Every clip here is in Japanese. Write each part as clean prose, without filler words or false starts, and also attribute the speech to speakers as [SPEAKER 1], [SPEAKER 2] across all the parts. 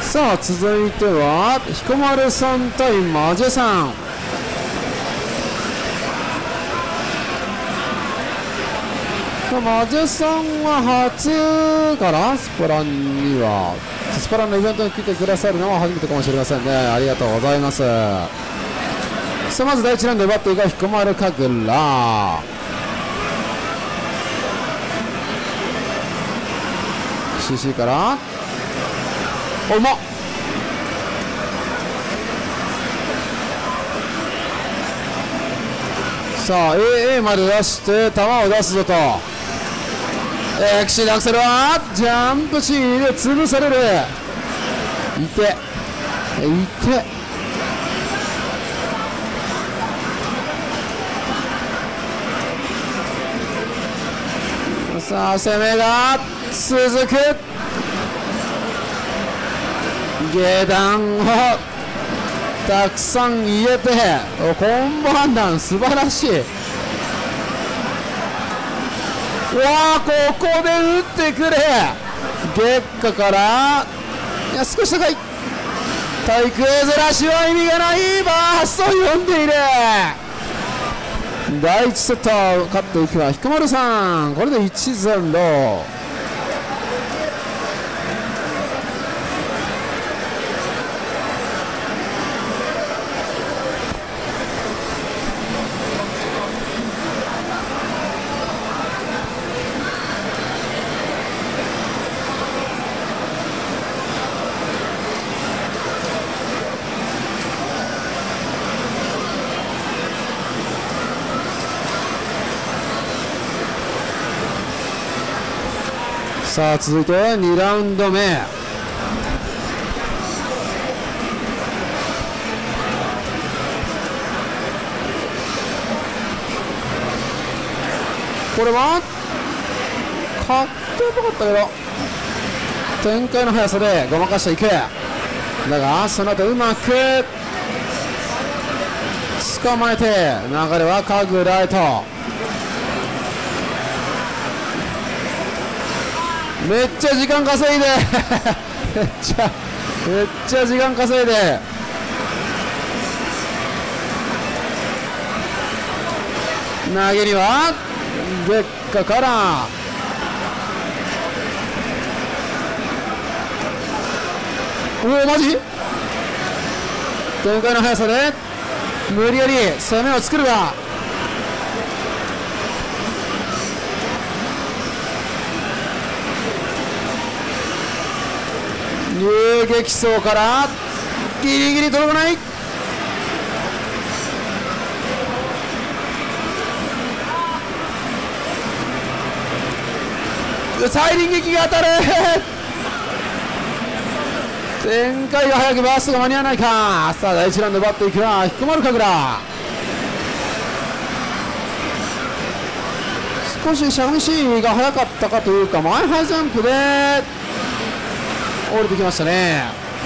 [SPEAKER 1] さあ続いては彦丸さん対マジェさん。マジェさんは初かな、スパランには。スパランのイベントに来てくださるのは初めてかもしれませんね。ありがとうございます。さあまず第1ラウンド奪っていく彦丸神楽。CC からおうまっ。さあ AA まで出して球を出すぞと。エクシーでアクセルはジャンプシーで潰される。いてさあ攻めが続く。下段をたくさん入れてコンボ判断素晴らしい。わあここで打ってくれ。月下からいや少し高い。対空ずらしは意味がない。バーストを読んでいる。第1セット勝っていくは彦丸さん。これで1-0。さあ続いて2ラウンド目。これはかっこよかったけど展開の速さでごまかしていく。だがその後うまく捕まえて流れは神楽へと。めっちゃ時間稼いでめっちゃ時間稼いで投げには月下からおおマジ展開の速さで無理やり攻めを作るが遊撃走からギリギリ届かない。再臨撃が当たる展開が早くバーストが間に合わないか。さあ第1ラウンド奪っていくは彦丸神楽。少ししゃがみしが早かったかというか前ハイジャンプで降りてきましたね。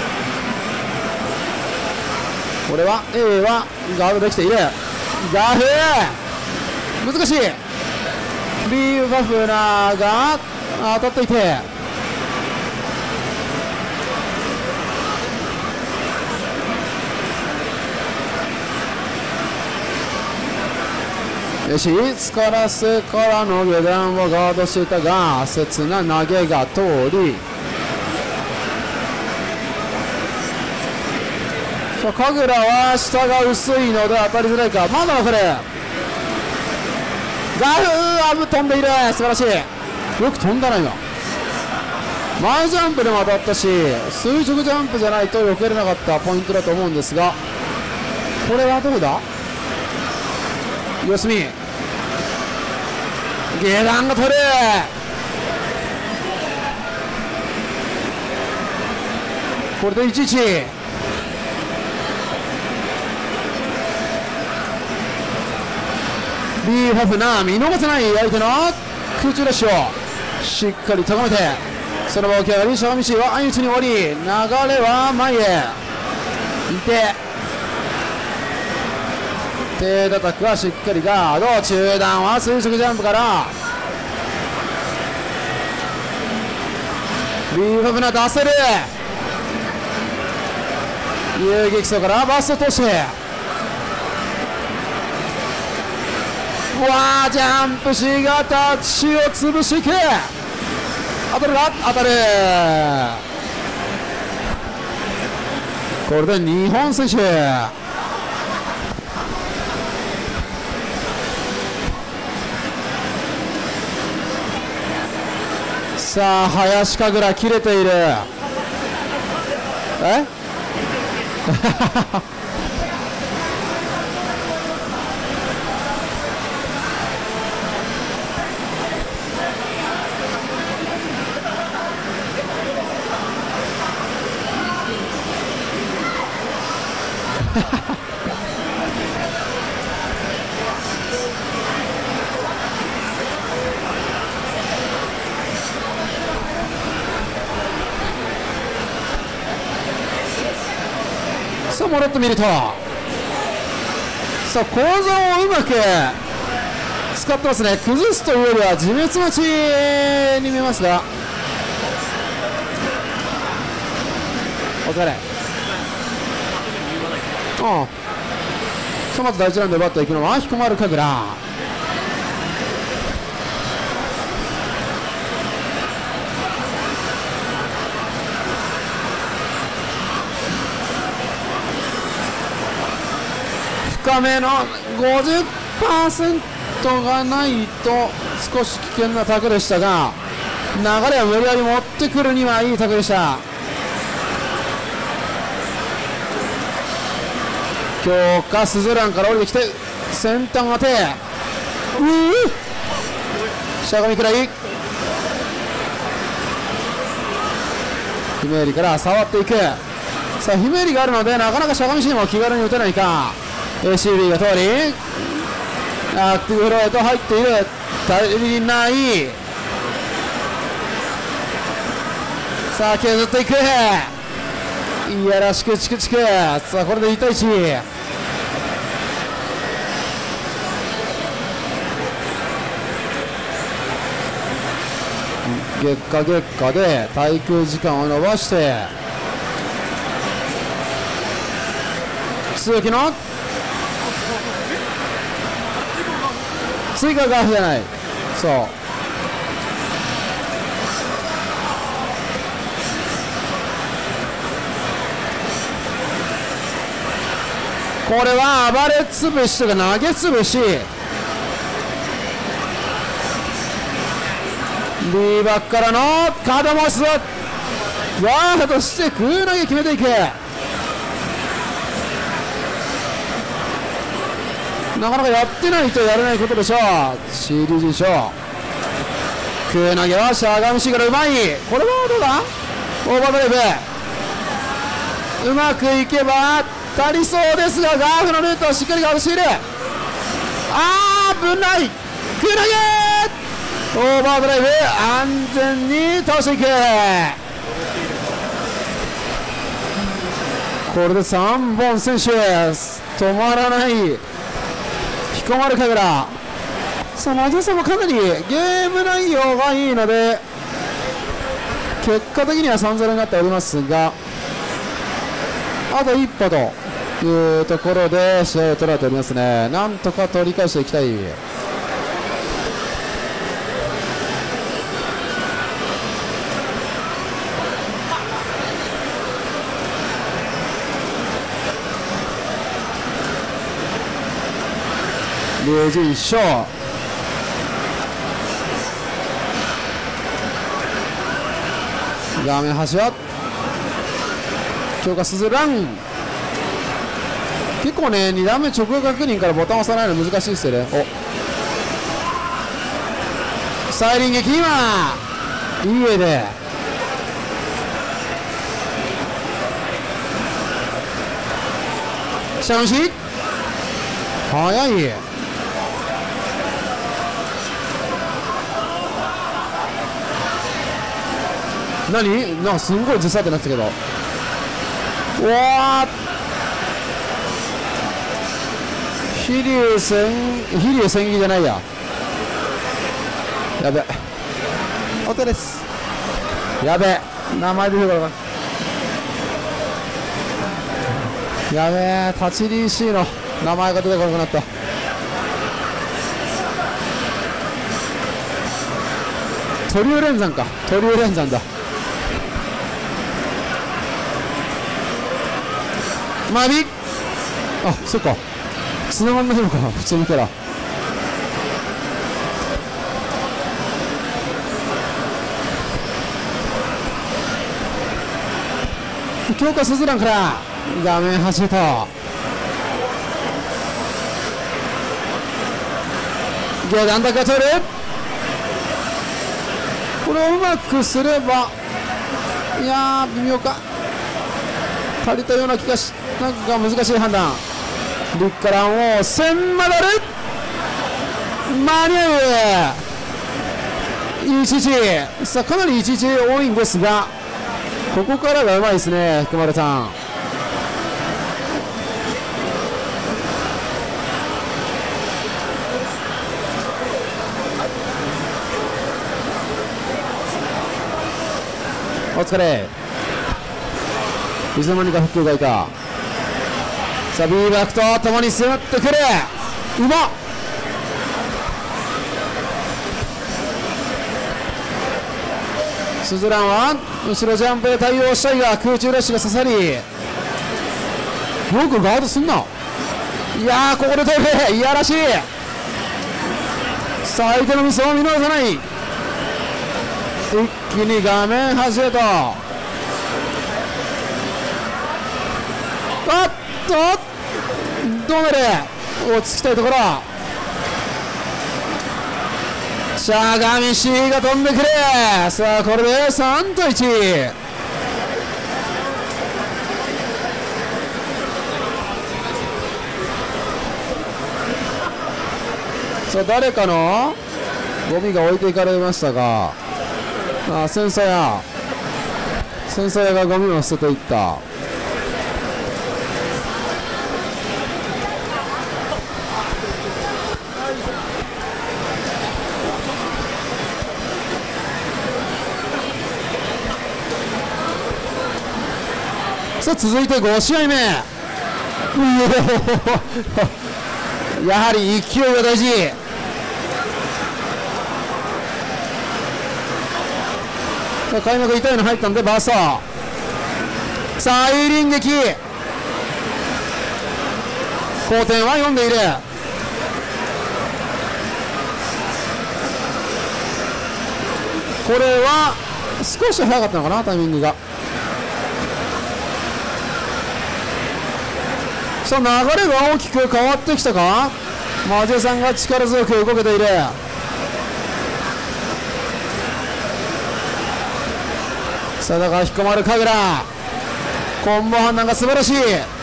[SPEAKER 1] これは A はガードできている。ガフ難しい。ビーバフナーが当たっていてよしスカラスからの下段をガードしていたが切な投げが通り神楽は下が薄いので当たりづらいか。まだ分かる。ガフ飛んでいる。素晴らしい。よく飛んだな今。前ジャンプでも当たったし垂直ジャンプじゃないと避けれなかったポイントだと思うんですがこれはどうだ。四隅下段が取る。これで1-1。ビーハフナ見逃せない相手の空中ダッシュをしっかり高めてその場を起き上がりしゃがみしは相打ちに終わり流れは前へいて手叩くはしっかりガード中段は垂直ジャンプからビーハフナ出せる。 遊撃走からバスト通して、わあジャンプし型血を潰していく。当たるか、当たる。これで日本選手。さあ林神楽切れている。えさあ戻ってみると、さあ構造をうまく使ってますね。崩すというよりは自滅待ちに見えますが、お疲れ。さあまず第1ラウンドでバットいくのは彦丸神楽。深めの 50% がないと少し危険なタクでしたが、流れを無理やり持ってくるにはいいタクでした。強化スズランから降りてきて先端当て、しゃがみくらいひめりから触っていく。さあひめりがあるのでなかなかしゃがみしにも気軽に打てないか。ACB が通りアクティブフローへと入っている。足りない。さあ削っていく。いやらしくチクチク。さあこれで1対1。月下月下で滞空時間を伸ばして鈴木の追加ガーフじゃない。そうこれは暴れつぶしとか投げつぶし、リーバックからの肩回しだ。ガードして空投げ決めていく。なかなかやってないとやれないことでしょう。CDG 賞空投げはしゃがみしからうまい。これはどうだ、オーバードライブうまくいけば足りそうですが、ガーフのルートをしっかりガードしている。危ない。空投げオーバードライブ安全に倒していく。これで3本選手止まらない彦丸神楽。さあラジオさんもかなりゲーム内容がいいので結果的には 3-0 になっておりますが、あと一歩というところで試合を取られておりますね。なんとか取り返していきたい。0時1勝。画面端は強化スズラン。結構ね2段目直後確認からボタンを押さないの難しいですよね。おサイリン撃今いい絵でしゃがみし早い。何なんかすんごいずさってなってたけど、うわ飛竜戦技じゃないや。やべお手です。やべ名前出てこなかった。 やべえ、立ち DC の名前が出てこなくなった。トリュー連山か、トリュー連山だ。マビ、あ、そっか、つながんないのか、普通にキャラ。強化スズランから画面端へと、下段だけ取る。これをうまくすれば、いやー微妙か、足りたような気がし、なんか難しい判断。リッカランを千マダル間に合う。11、さあかなり11多いんですが、ここからがうまいですね、福丸さん。お疲れ。いつの間にか復旧がいた。さあ B バックと共に迫ってくる。うまっ。スズランは後ろジャンプで対応したいが、空中ラッシュが刺さり、よくガードすんな。いやー、ここで取れ、いやらしい。さあ相手のミスを見逃さない。一気に画面端へと、あっとドメル落ち着きたいところ。しゃがみ C が飛んでくる。さあこれで3と1。さあ誰かのゴミが置いていかれましたが、戦争屋がゴミを捨てていった。さあ続いて5試合目。やはり勢いが大事。さあ開幕痛いの入ったんでバースト。さあいい輪撃、後転は読んでいる。これは少し早かったのかな、タイミングが。さあ流れが大きく変わってきたか。マジェさんが力強く動けている。さあだから引っ込まれる神楽、コンボ判断が素晴らしい。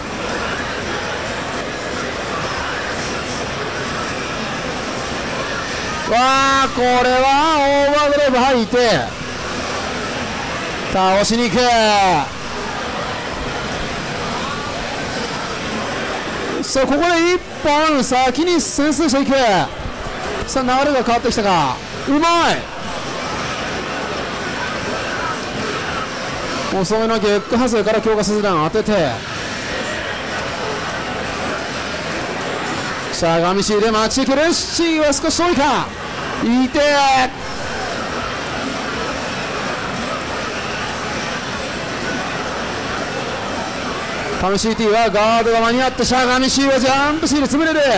[SPEAKER 1] わあこれはオーバードライブ入って倒しに行く。さあここで1本先に先制していく。さあ流れが変わってきたか。うまい。遅めのゲックハズから強化スズラン当てて、しゃがみ C で待ちきる。 C は少し遠いか。いてタム CT はガードが間に合って、しゃがみ C はジャンプ C で潰れる。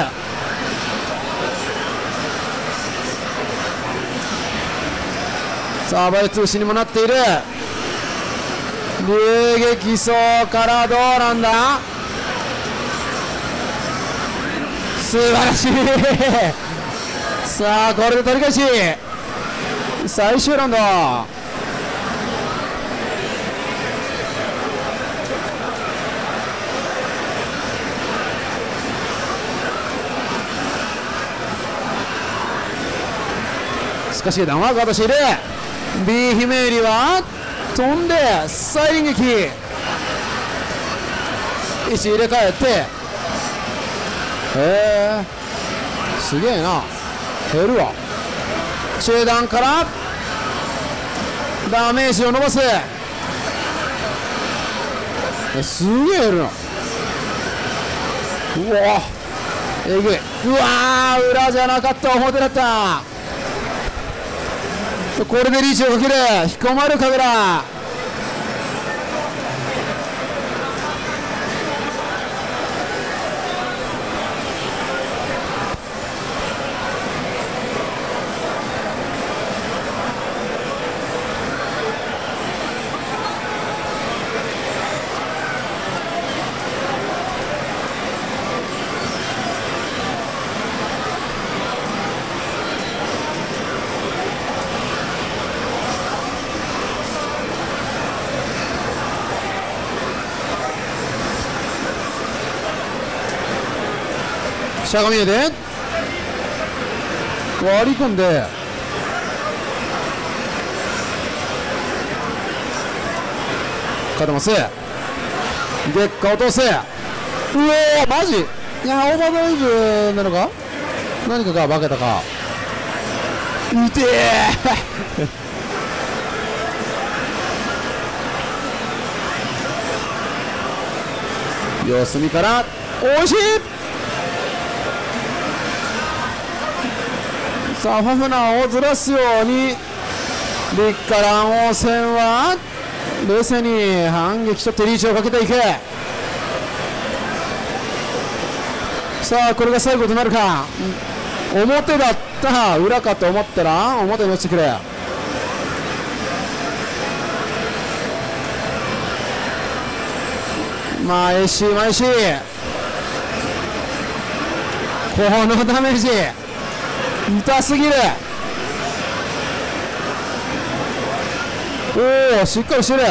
[SPEAKER 1] さあバイ通信にもなっている。流撃走からどうなんだ。素晴らしい。さあこれで取り返し最終ラウンド。しかし弾はガードしている。 B ヒメイリは飛んで再臨撃、位置入れ替えて、すげえな。減るわ。中段からダメージを伸ばす。すげえ減るな。 うわえぐい。うわー裏じゃなかった、表だった。これでリーチをかける彦丸神楽。しゃがみで割り込んで勝てます。月下落とす。うおーマジ。いやオーバードライブなのか何かが化けたか。うてー様子見からおいしい。さあファフナーをずらすようにリッカラン王戦は冷静に反撃しとってリーチをかけていく。さあこれが最後となるか。表だった裏かと思ったら表に落ちてくれ。前し前しこのダメージ痛すぎる。おおしっかりしてる。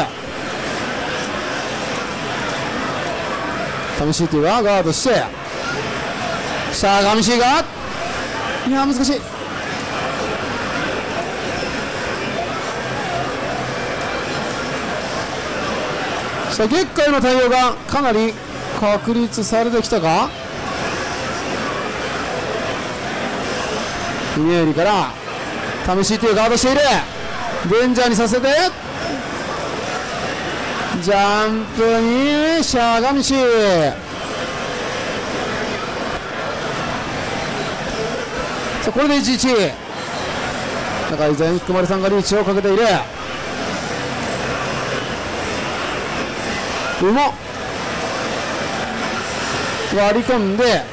[SPEAKER 1] 試しいてはガードしてしゃがみしがいや難しい。さあ月下への対応がかなり確立されてきたか。ヒネーリから試し手をガードしている。デンジャーにさせてジャンプにしゃがみし。さあこれで 1-1。中井前彦丸さんがリーチをかけている。うまっ割り込んで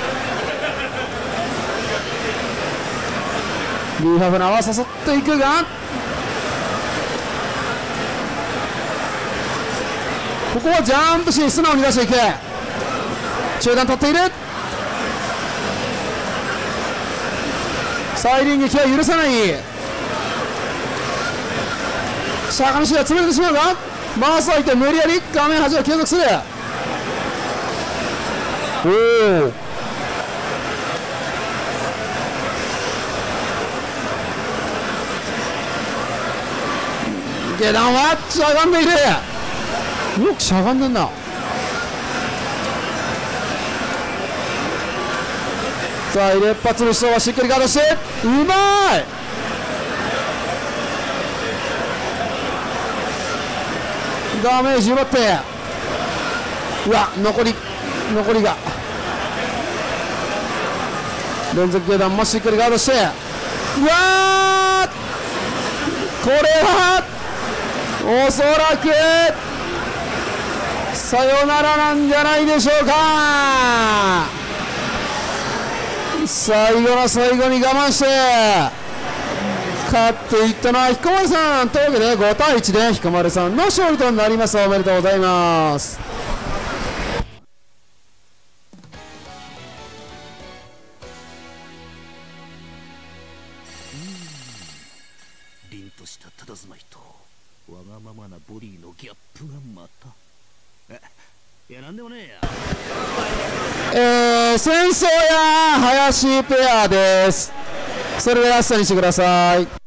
[SPEAKER 1] リーファフナーは誘っていくがここはジャンプし素直に出していく。中段取っている。サイリン撃は許さない。しゃがみしが潰れてしまうが回す相手無理やり画面端を継続する。おお下段はしゃがんでいる。よくしゃがんでんな。さあ入れっ発の人はしっかりガードしてうまい。ダメージ奪ってうわ残りが連続下段もしっかりガードしてうわーこれはおそらくさよならなんじゃないでしょうか。最後の最後に我慢して勝っていったのは彦丸さんというわけで5対1で彦丸さんの勝利となります。おめでとうございます。
[SPEAKER 2] 凛とした佇まいとわがままなボディのギャップがまたいやなんでもねえや。
[SPEAKER 1] 戦争や林ペアです。それでラストにしてください。